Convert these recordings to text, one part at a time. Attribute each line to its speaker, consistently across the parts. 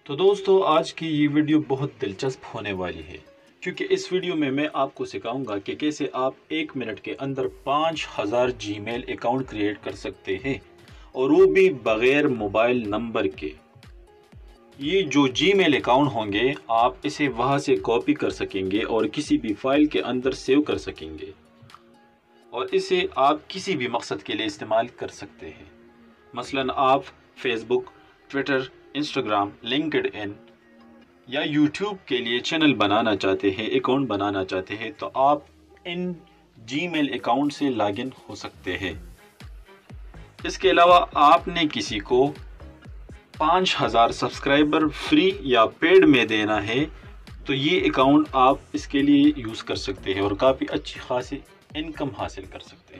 Speaker 1: تو دوستو آج کی یہ ویڈیو بہت دلچسپ ہونے والی ہے کیونکہ اس ویڈیو میں آپ کو سکھاؤں گا کہ کیسے آپ 1 منٹ کے اندر 5000 جی میل اکاؤنٹ کریٹ کر سکتے ہیں، اور وہ بھی بغیر موبائل نمبر کے۔ یہ جو جی میل اکاؤنٹ ہوں گے آپ اسے وہاں سے کاپی کر سکیں گے اور کسی بھی فائل کے اندر سیو کر سکیں گے، اور اسے آپ کسی بھی مقصد کے لیے استعمال کر سکتے ہیں۔ مثلا آپ Facebook, Twitter, Instagram, LinkedIn یا یوٹیوب کے لیے چینل بنانا چاہتے ہیں، اکاؤنٹ بنانا چاہتے ہیں، تو آپ ان جی میل اکاؤنٹ سے لاگ ان ہو سکتے ہیں۔ اس کے علاوہ آپ نے کسی کو 5000 سبسکرائبر فری یا پیڈ میں دینا ہے تو یہ اکاؤنٹ آپ اس کے لیے یوز کر سکتے ہیں اور کافی اچھی خاصی انکم حاصل کر سکتے ہیں۔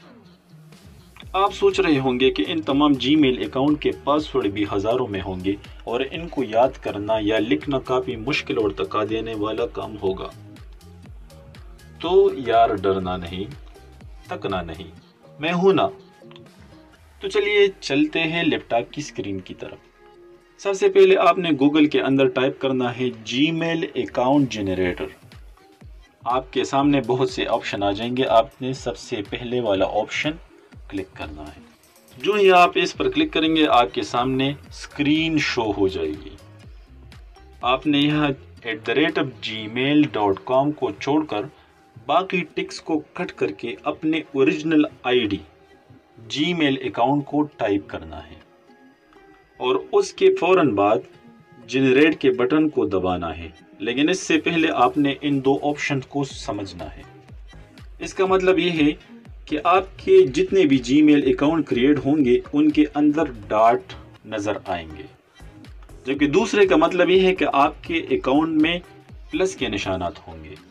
Speaker 1: آپ سوچ رہے ہوں گے کہ ان تمام جی میل اکاؤنٹ کے پاسورڈ بھی ہزاروں میں ہوں گے اور ان کو یاد کرنا یا لکھنا کافی مشکل اور تکا دینے والا کام ہوگا۔ تو یار ڈرنا نہیں، تکنا نہیں، میں ہوں نا۔ تو چلیے چلتے ہیں لیپ ٹاپ کی سکرین کی طرف۔ سب سے پہلے آپ نے گوگل کے اندر ٹائپ کرنا ہے جی میل اکاؤنٹ جنریٹر۔ آپ کے سامنے بہت سے آپشن آ جائیں گے، آپ نے سب سے پہلے والا آپشن کلک کرنا ہے۔ جو ہی آپ اس پر کلک کریں گے آپ کے سامنے سکرین شو ہو جائے گی۔ آپ نے یہاں @gmail.com کو چھوڑ کر باقی ٹکس کو کٹ کر کے اپنے original I D Gmail account کو ٹائپ کرنا ہے، اور اس کے فوراً بعد جنریٹ کے بٹن کو دبانا ہے۔ لیکن اس سے پہلے آپ نے ان دو آپشن کو سمجھنا ہے۔ اس کا مطلب یہ ہے کہ آپ کے جتنے بھی جی میل اکاؤنٹ کریٹ ہوں گے ان کے اندر ڈاٹ نظر آئیں گے، جبکہ دوسرے کا مطلب یہ ہے کہ آپ کے اکاؤنٹ میں پلس کے نشانات ہوں گے۔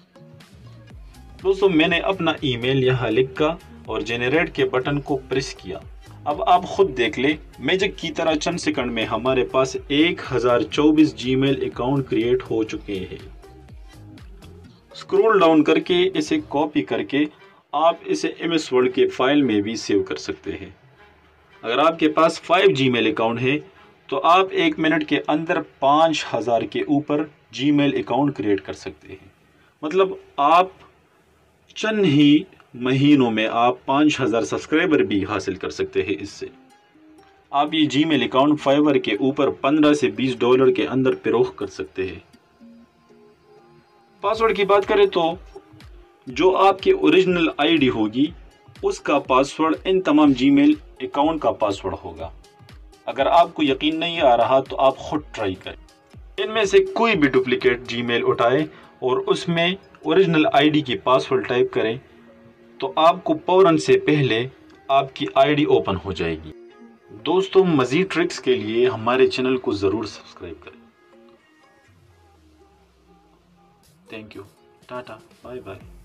Speaker 1: دوستو میں نے اپنا ای میل یہاں لکھا اور جنریٹ کے بٹن کو پریس کیا۔ اب آپ خود دیکھ لیں، میجک کی طرح چند سیکنڈ میں ہمارے پاس 1024 جی میل اکاؤنٹ کریٹ ہو چکے ہیں۔ سکرول ڈاؤن کر کے اسے کاپی کر کے آپ اسے ایم ایس ورڈ کے فائل میں بھی سیو کر سکتے ہیں۔ اگر آپ کے پاس 5 جی میل اکاؤنٹ ہے تو آپ 1 منٹ کے اندر 5000 کے اوپر جی میل اکاؤنٹ کریٹ کر سکتے ہیں۔ مطلب آپ چند ہی مہینوں میں آپ 5000 سبسکرائبر بھی حاصل کر سکتے ہیں۔ اس سے آپ یہ جی میل اکاؤنٹ فائیور کے اوپر $15 سے $20 کے اندر فروخت کر سکتے ہیں۔ پاسورڈ کی بات کریں تو جو آپ کے اوریجنل آئی ڈی ہوگی اس کا پاسورڈ ان تمام جی میل اکاؤنٹ کا پاسورڈ ہوگا۔ اگر آپ کو یقین نہیں آ رہا تو آپ خود ٹرائی کریں۔ ان میں سے کوئی بھی ڈپلیکیٹ جی میل اٹھائیں اور اس میں اوریجنل آئی ڈی کی پاسورڈ ٹائپ کریں تو آپ کو فوراً سے پہلے آپ کی آئی ڈی اوپن ہو جائے گی۔ دوستوں مزید ٹرکس کے لیے ہمارے چینل کو ضرور سبسکرائب کریں۔ Thank you, tata, bye bye.